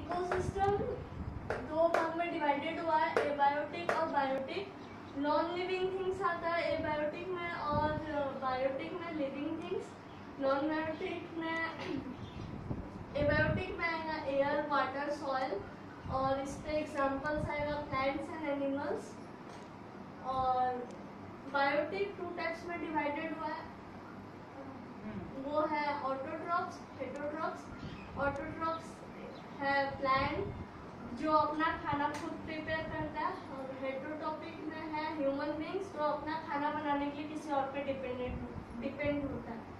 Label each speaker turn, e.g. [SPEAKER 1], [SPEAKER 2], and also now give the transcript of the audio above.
[SPEAKER 1] Ecosystem दो भाग में डिवाइडेड हुआ है, एबायोटिक और बायोटिक। नॉन लिविंग थिंग्स आता है एबायोटिक में और बायोटिक में लिविंग थिंग्स। नॉन बायोटिक में एबायोटिक में आएगा एयर, वाटर, सॉइल, और इस पे एग्जांपल्स आएगा प्लांट्स एंड एनिमल्स। और बायोटिक टू टाइप्स में डिवाइडेड हुआ है, वो है ऑटोट्रॉप्स, हेटरोट्रॉप्स। ऑटोट्रॉप्स है प्लांट जो अपना खाना खुद प्रिपेयर करता है, और हेटरोट्रॉपिक में है ह्यूमन बींग्स जो अपना खाना बनाने के लिए किसी और पे डिपेंड होता है।